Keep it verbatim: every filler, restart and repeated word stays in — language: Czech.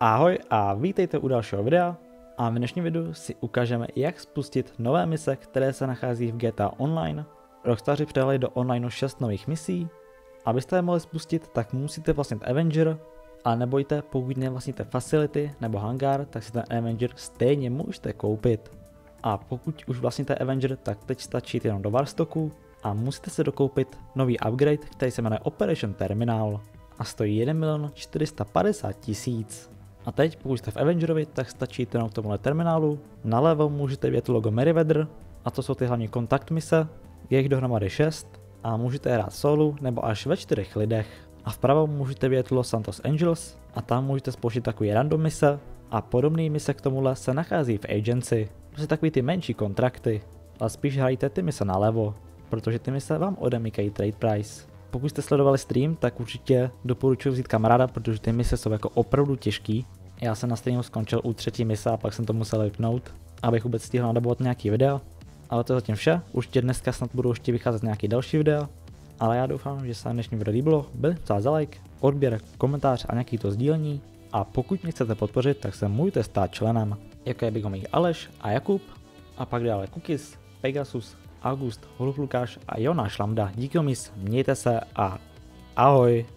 Ahoj a vítejte u dalšího videa a v dnešním videu si ukážeme, jak spustit nové mise, které se nachází v G T A Online. Rockstaři přidali do onlineu šest nových misí. Abyste je mohli spustit, tak musíte vlastnit Avenger, ale nebojte, pokud nevlastníte Facility nebo Hangar, tak si ten Avenger stejně můžete koupit. A pokud už vlastníte Avenger, tak teď stačí jenom do Warstocku a musíte si dokoupit nový upgrade, který se jmenuje Operation Terminal a stojí jeden milion čtyři sta padesát tisíc. A teď, pokud jste v Avengerovi, tak stačí jenom k tomuhle terminálu. Nalevo můžete vidět logo Merryweather a to jsou ty hlavní kontakt mise, je jich dohromady šest a můžete hrát solo nebo až ve čtyřech lidech. A vpravo můžete vidět Los Santos Angels a tam můžete spouštět takový random mise a podobné mise k tomuhle se nachází v Agency. Prostě takový ty menší kontrakty, ale spíš hrajte ty mise nalevo, protože ty mise vám odemykají trade price. Pokud jste sledovali stream, tak určitě doporučuji vzít kamaráda, protože ty mise jsou jako opravdu těžký. Já jsem na streamu skončil u třetí mise a pak jsem to musel vypnout, abych vůbec stihl nadabovat nějaký videa. Ale to je zatím vše, určitě dneska snad budou ještě vycházet nějaký další videa. Ale já doufám, že se vám dnešní video líbilo, byl za like, odběr, komentář a nějaký to sdílení. A pokud mě chcete podpořit, tak se můžete stát členem, jako je Bigomík Aleš a Jakub. A pak dále Cookies, Pegasus, August, Holub Lukáš a Jonáš Lambda. Díky mis, mějte se a ahoj.